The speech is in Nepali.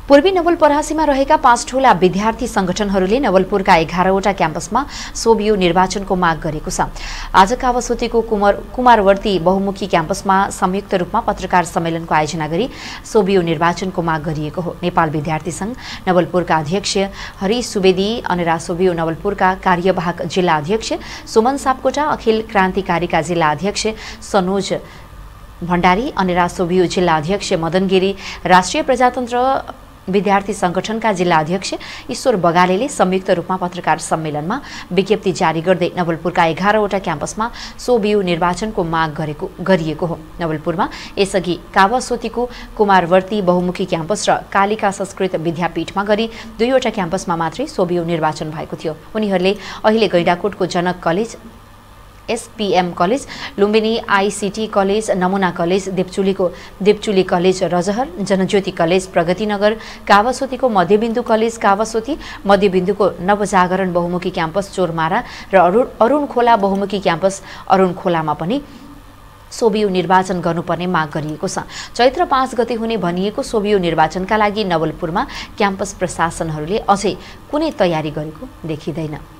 पूर्वी नवलपरासीमा रहेका 5 ठूला विद्यार्थी संगठनहरूले नवलपुरका 11वटा क्याम्पसमा सोभियो निर्वाचनको माग गरेको छ। आज कावासोतीको कुमारवर्ती बहुमुखी क्याम्पसमा संयुक्त रूपमा पत्रकार सम्मेलनको आयोजना गरी सोभियो निर्वाचनको माग गरिएको हो। नेपाल विद्यार्थी संघ नवलपुरका अध्यक्ष हरि सुवेदी, अनेरा सोभियो नवलपुरका कार्यवाहक जिल्ला अध्यक्ष सुमन सापकोटा, अखिल क्रान्तिकारीका जिल्ला अध्यक्ष सनोज भण्डारी, अनेरा सोभियो जिल्ला अध्यक्ष मदन गिरी, राष्ट्रिय प्रजातन्त्र विद्यार्थी संगठनका जिल्ला अध्यक्ष ईश्वर बगालेले संयुक्त रूपमा पत्रकार सम्मेलनमा विज्ञप्ति जारी गर्दै नवलपुरका 11वटा क्याम्पसमा सोभियो निर्वाचनको माग गरिएको हो। नवलपुरमा यसअघि कावासोतीको कुमारवर्ती बहुमुखी क्याम्पस र कालिका संस्कृत विद्यापीठमा गरी 2वटा क्याम्पसमा मात्रै सोभियो निर्वाचन भएको थियो। उनीहरूले अहिले गैंडाकोटको Janak college, SPM college, Lumbini ICT college, Namuna college, Devchuli college Rajahar, Janajyoti college Pragatinagar, कावासोतीको मध्यबिन्दु कलेज कावासोती, मध्यबिन्दुको नवजागरण बहुमुखी क्याम्पस चोरमारा र अरुण खोला बहुमुखी क्याम्पस अरुण खोलामा पनि सोभियो निर्वाचन गर्नुपर्ने माग गरिएको छ। चैत्र 5 गते हुने भनिएको सोभियो निर्वाचनका लागि नवलपुरमा क्याम्पस प्रशासनहरूले अझै कुनै तयारी गरेको देखिँदैन।